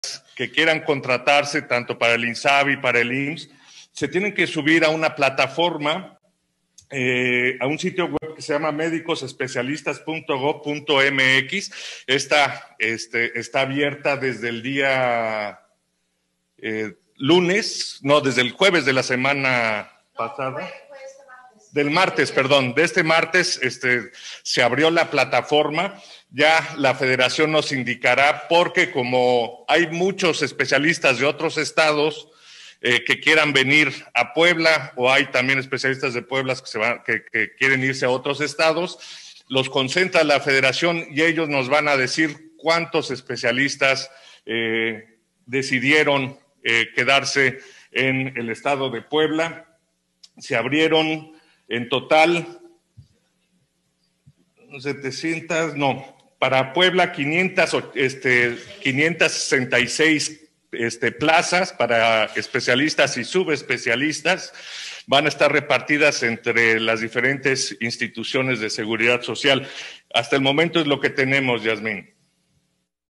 que quieran contratarse tanto para el INSABI y para el IMSS, se tienen que subir a una plataforma, a un sitio web que se llama médicosespecialistas.gov.mx. Esta está abierta desde el día desde el jueves de la semana pasada. Del martes, perdón, de este martes se abrió la plataforma. Ya la federación nos indicará, porque como hay muchos especialistas de otros estados que quieran venir a Puebla, o hay también especialistas de Puebla que quieren irse a otros estados, los concentra la federación y ellos nos van a decir cuántos especialistas decidieron quedarse en el estado de Puebla. Se abrieron en total para Puebla 566 plazas para especialistas y subespecialistas. Van a estar repartidas entre las diferentes instituciones de seguridad social. Hasta el momento es lo que tenemos, Yasmín.